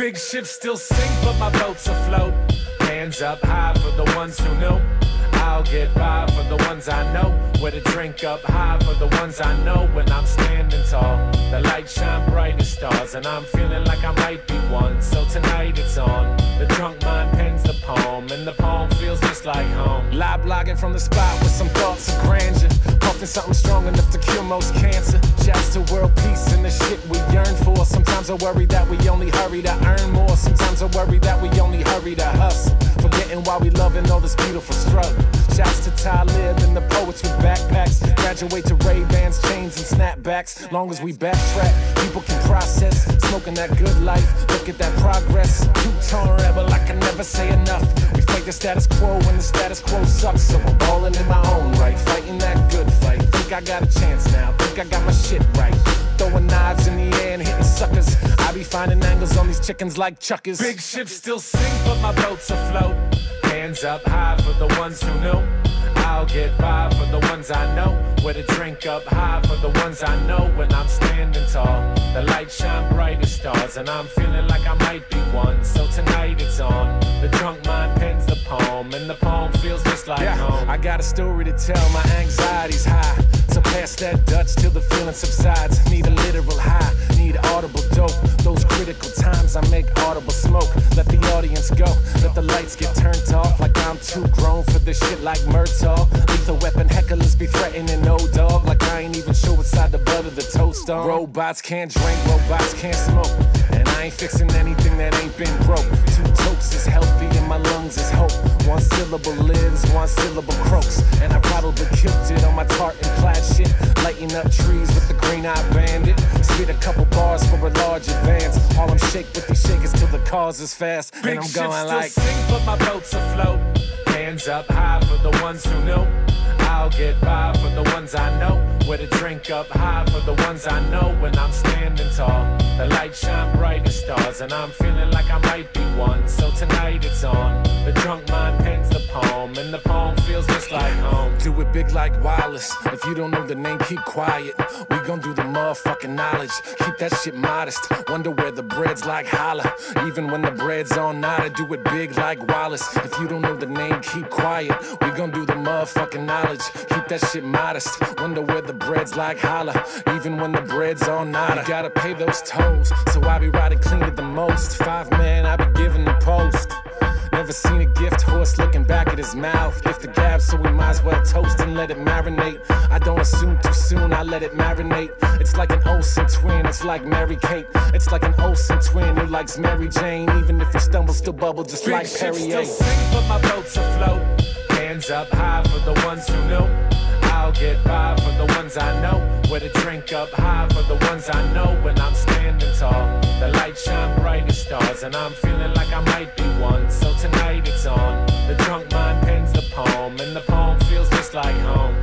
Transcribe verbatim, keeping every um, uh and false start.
Big ships still sink, but my boat's afloat. Hands up high for the ones who know. I'll get by for the ones I know. With a drink up high for the ones I know. When I'm standing tall, the lights shine bright as stars, and I'm feeling like I might be one. So tonight it's on. The drunk mind pens the poem, and the poem feels just like home. Live blogging from the spot with some thoughts of grandeur. Puffing something strong enough to cure most cancer. Shouts to world peace and the shit we yearn for. Sometimes I worry that we only hurry to earn more. Sometimes I worry that we only hurry to hustle, forgetting why we love and all this beautiful struggle. Shouts to Talib and the poets with backpacks. Graduate to Ray-Bans, chains and snapbacks. Long as we backtrack, people can process. Smoking that good life, look at that progress. Two-tone rebel, I can never say enough. We fight the status quo when the status quo sucks. So I'm balling in my own right, fighting that good fight. Think I got a chance now, think I got my shit right. Throwing knives in the air and hitting suckers. I be finding angles on these chickens like chuckers. Big ships still sink, but my boat's afloat. Hands up high for the ones who know. I'll get by for the ones I know. With a drink up high for the ones I know. When I'm standing tall, the lights shine bright as stars, and I'm feeling like I might be one. So tonight it's on. The drunk mind pens the poem, and the poem feels just like yeah, home. I got a story to tell, my anxiety's high. So pass that Dutch till the feeling subsides. Need a literal high, need audible dope. Those critical times I make audible smoke. Let the audience go, let the lights get turned off. Like I'm too grown for this shit like Murtaugh. Lethal weapon hecklers be threatening no dog. Like I ain't even sure what's inside the butter the toast on. Robots can't drink, robots can't smoke, and I ain't fixing anything that ain't been broke. Two tokes is healthy and my lungs is hope. One syllable lives, one syllable croaks, and I probably killed it on my tartan plaid shit. Lighting up trees with the green-eyed bandit. Spit a couple bars for a large advance. All I'm shake with these shakers till the cars is fast. Big and I'm going like still sing, but my boat's afloat. Hands up high for the ones who know. I'll get by for the ones I know. With a drink up high for the ones I know. When I'm standing tall, the lights shine bright as stars, and I'm feeling like I might be one. So tonight it's on. The drunk mind pens the poem, and the poem feels just like home. Do it big like Wallace. If you don't know the name, keep quiet. We gon' do the motherfucking knowledge. Keep that shit modest. Wonder where the bread's like holla. Even when the bread's on nada, do it big like Wallace. If you don't know the name, keep quiet. We gon' do the motherfucking knowledge. Keep that shit modest. Wonder where the bread's like holla. Even when the bread's on nada, you gotta pay those tolls. So I be riding clean at the most. Five man, I be giving the post. Never seen a gift horse looking back at his mouth. Gift the gab, so we might as well toast and let it marinate. I don't assume too soon, I let it marinate. It's like an Olsen twin, it's like Mary-Kate. It's like an Olsen twin who likes Mary Jane. Even if you stumble, still bubble just Big like Perrier. Still sing, but my boat's afloat. Hands up high for the ones who know. I'll get by for the ones I know. With a drink up high for the ones I know. When I'm standing tall, the lights shine bright as stars, and I'm feeling like I might be one. So tonight it's on. The drunk mind pens the poem, and the poem feels just like home.